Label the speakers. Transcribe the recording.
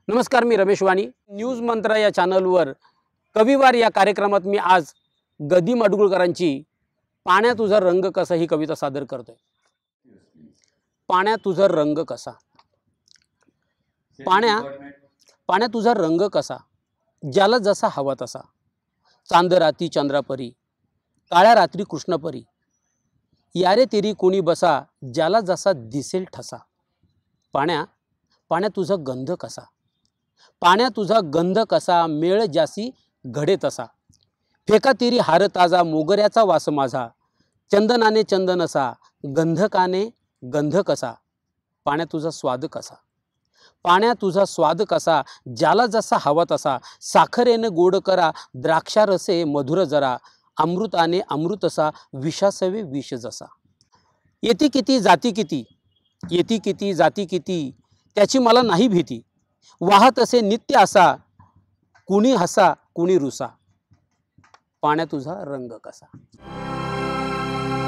Speaker 1: नमस्कार, मी रमेश वाणी. न्यूज मंत्रा या चॅनलवर कविवार या कार्यक्रमात मी आज गदी माडगुळकरांची पाण्या तुझा रंग कसा ही कविता सादर करतोय. पाण्या तुझा रंग कसा, पाण्या तुझा रंग कसा, ज्याला जसा हवा तसा. चांद राती चंद्रापरी, काळ्या रात्री कृष्णपरी. यारे तेरी कोणी बसा, ज्याला जसा दिसेल ठसा. पाण्या तुझा गंध कसा, पाण्या तुझा गंध कसा, मेळ ज्यासी घडे तसा. फेका तेरी हार ताजा, मोगऱ्याचा वास माझा. चंदनाने चंदनसा, गंधकाने गंध कसा. पाण्या तुझा स्वाद कसा, पाण्या तुझा स्वाद कसा, ज्याला जसा हवा तसा. साखरेने गोड करा, द्राक्षारसे मधुर जरा. अमृताने अमृतसा, विषासवे विष जसा. येती किती जाती किती, येती किती जाती किती, त्याची मला नाही भीती. वाहत असे नित्य असा, कुणी हसा कुणी रुसा. पाण्या तुझा रंग कसा.